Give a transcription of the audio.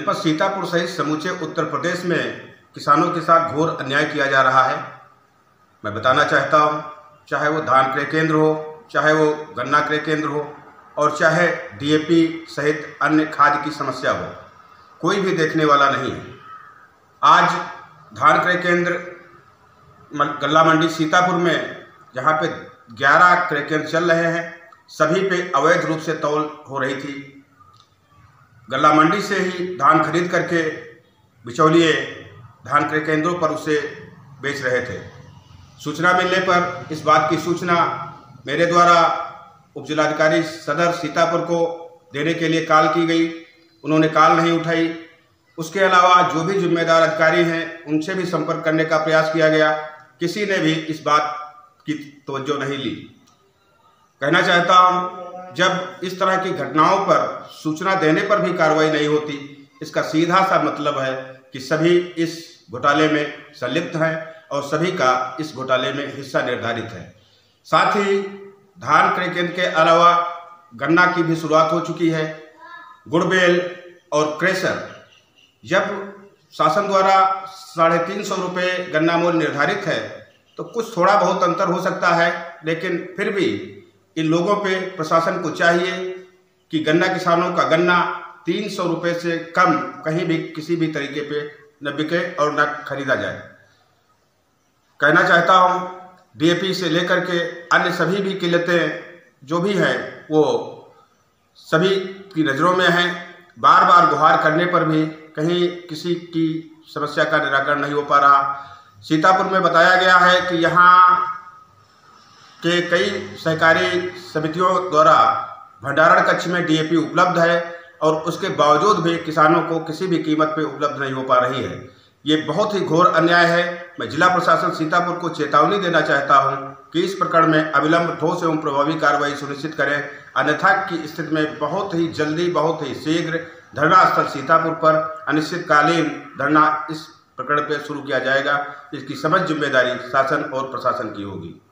जनपद सीतापुर सहित समूचे उत्तर प्रदेश में किसानों के साथ घोर अन्याय किया जा रहा है। मैं बताना चाहता हूं, चाहे वो धान क्रय केंद्र हो, चाहे वो गन्ना क्रय केंद्र हो और चाहे डीएपी सहित अन्य खाद की समस्या हो, कोई भी देखने वाला नहीं है। आज धान क्रय केंद्र गल्ला मंडी सीतापुर में जहां पे 11 क्रय केंद्र चल रहे हैं, सभी पे अवैध रूप से तौल हो रही थी। गल्ला मंडी से ही धान खरीद करके बिचौलिए धान क्रय केंद्रों पर उसे बेच रहे थे। सूचना मिलने पर इस बात की सूचना मेरे द्वारा उपजिलाधिकारी सदर सीतापुर को देने के लिए कॉल की गई। उन्होंने कॉल नहीं उठाई। उसके अलावा जो भी जिम्मेदार अधिकारी हैं उनसे भी संपर्क करने का प्रयास किया गया, किसी ने भी इस बात की तवज्जो नहीं ली। कहना चाहता हूं, जब इस तरह की घटनाओं पर सूचना देने पर भी कार्रवाई नहीं होती, इसका सीधा सा मतलब है कि सभी इस घोटाले में संलिप्त हैं और सभी का इस घोटाले में हिस्सा निर्धारित है। साथ ही धान क्रय केंद्र के अलावा गन्ना की भी शुरुआत हो चुकी है। गुड़बेल और क्रेशर, जब शासन द्वारा 350 रुपये गन्ना मूल्य निर्धारित है तो कुछ थोड़ा बहुत अंतर हो सकता है, लेकिन फिर भी इन लोगों पे प्रशासन को चाहिए कि गन्ना किसानों का गन्ना 300 रुपये से कम कहीं भी किसी भी तरीके पे न बिके और न खरीदा जाए। कहना चाहता हूँ, डीएपी से लेकर के अन्य सभी भी किल्लतें जो भी हैं वो सभी की नज़रों में हैं। बार बार गुहार करने पर भी कहीं किसी की समस्या का निराकरण नहीं हो पा रहा। सीतापुर में बताया गया है कि यहाँ के कई सहकारी समितियों द्वारा भंडारण कक्ष में डीएपी उपलब्ध है और उसके बावजूद भी किसानों को किसी भी कीमत पे उपलब्ध नहीं हो पा रही है। ये बहुत ही घोर अन्याय है। मैं जिला प्रशासन सीतापुर को चेतावनी देना चाहता हूं कि इस प्रकरण में अविलंब ठोस एवं प्रभावी कार्रवाई सुनिश्चित करें, अन्यथा की स्थिति में बहुत ही जल्दी, बहुत ही शीघ्र धरना स्थल सीतापुर पर अनिश्चितकालीन धरना इस प्रकरण पर शुरू किया जाएगा। इसकी समझ जिम्मेदारी शासन और प्रशासन की होगी।